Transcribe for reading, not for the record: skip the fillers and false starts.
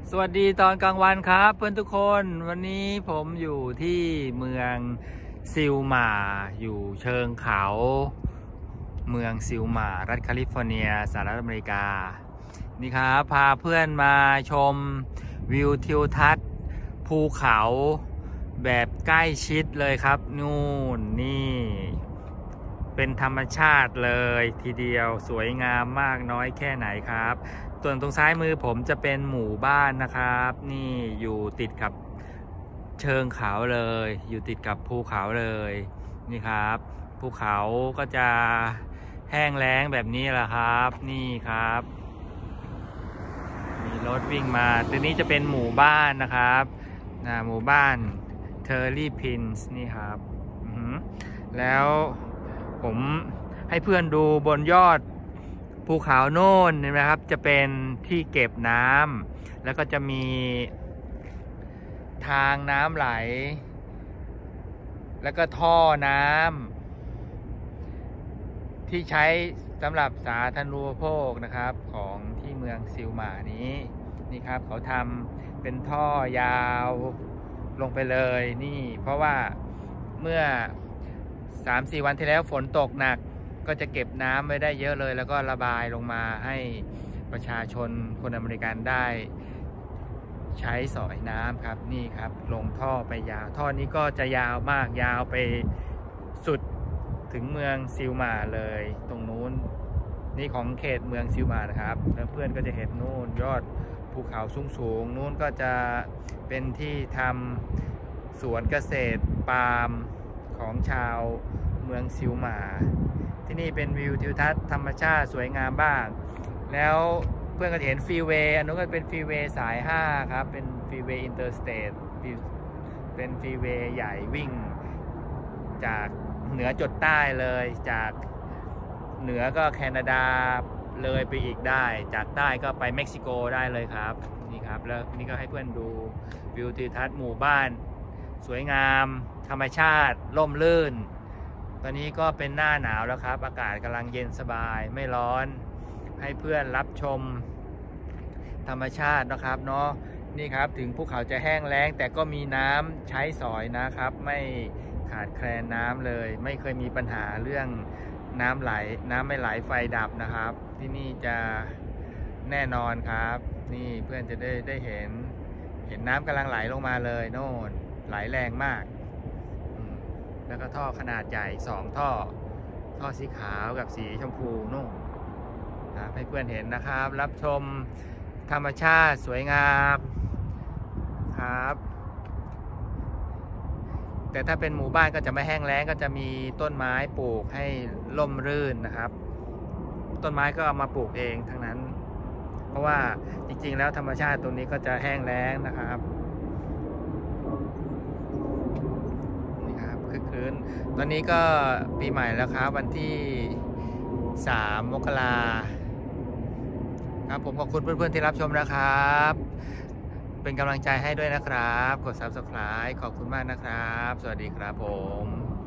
สวัสดีตอนกลางวันครับเพื่อนทุกคนวันนี้ผมอยู่ที่เมืองซิลมาอยู่เชิงเขาเมืองซิลมารัฐแคลิฟอร์เนียสหรัฐอเมริกานี่ครับพาเพื่อนมาชมวิวทิวทัศน์ภูเขาแบบใกล้ชิดเลยครับนู่นนี่เป็นธรรมชาติเลยทีเดียวสวยงามมากน้อยแค่ไหนครับส่วนตรงซ้ายมือผมจะเป็นหมู่บ้านนะครับนี่อยู่ติดกับเชิงเขาเลยอยู่ติดกับภูเขาเลยนี่ครับภูเขาก็จะแห้งแล้งแบบนี้แหละครับนี่ครับมีรถวิ่งมาตัวนี้จะเป็นหมู่บ้านนะครับหมู่บ้านเทอร์รี่พินส์นี่ครับแล้วผมให้เพื่อนดูบนยอดภูเขาโน่นนะครับจะเป็นที่เก็บน้ำแล้วก็จะมีทางน้ำไหลแล้วก็ท่อน้ำที่ใช้สำหรับสาธารณูปโภคนะครับของที่เมืองซิลมานี้นี่ครับเขาทำเป็นท่อยาวลงไปเลยนี่เพราะว่าเมื่อ 3-4 วันที่แล้วฝนตกหนักก็จะเก็บน้ำไว้ได้เยอะเลยแล้วก็ระบายลงมาให้ประชาชนคนอเมริกันได้ใช้สอยน้ำครับนี่ครับลงท่อไปยาวท่อนี้ก็จะยาวมากยาวไปสุดถึงเมืองซิลมาเลยตรงนู้นนี่ของเขตเมืองซิลมานะครับแล้วเพื่อนก็จะเห็นนู่นยอดภูเขาสูงนู้นก็จะเป็นที่ทำสวนเกษตรปาล์มของชาวเมืองซิลมาที่นี่เป็นวิวทิวทัศน์ธรรมชาติสวยงามบ้างแล้วเพื่อนก็เห็นฟรีเวย์อันนู้นก็เป็นฟรีเวย์สาย5ครับเป็นฟรีเวย์อินเตอร์สเตทเป็นฟรีเวย์ใหญ่วิ่งจากเหนือจดใต้เลยจากเหนือก็แคนาดาเลยไปอีกได้จากใต้ก็ไปเม็กซิโกได้เลยครับนี่ครับแล้วนี่ก็ให้เพื่อนดูวิวทิวทัศน์หมู่บ้านสวยงามธรรมชาติร่มรื่นตอนนี้ก็เป็นหน้าหนาวแล้วครับอากาศกำลังเย็นสบายไม่ร้อนให้เพื่อนรับชมธรรมชาตินะครับเนาะนี่ครับถึงภูเขาจะแห้งแล้งแต่ก็มีน้ำใช้สอยนะครับไม่ขาดแคลนน้ำเลยไม่เคยมีปัญหาเรื่องน้ำไหลน้ำไม่ไหลไฟดับนะครับที่นี่จะแน่นอนครับนี่เพื่อนจะได้เห็นน้ำกำลังไหลลงมาเลยโน่นไหลแรงมากแล้วก็ท่อขนาดใหญ่2ท่อสีขาวกับสีชมพูนุ่มให้เพื่อนเห็นนะครับรับชมธรรมชาติสวยงามครับแต่ถ้าเป็นหมู่บ้านก็จะไม่แห้งแล้งก็จะมีต้นไม้ปลูกให้ร่มรื่นนะครับต้นไม้ก็เอามาปลูกเองทั้งนั้นเพราะว่าจริงๆแล้วธรรมชาติตรงนี้ก็จะแห้งแล้งนะครับนี่ครับคือคืนตอนนี้ก็ปีใหม่แล้วครับวันที่3 มกราครับผมขอบคุณเพื่อนๆที่รับชมนะครับเป็นกำลังใจให้ด้วยนะครับกด Subscribe ขอบคุณมากนะครับสวัสดีครับผม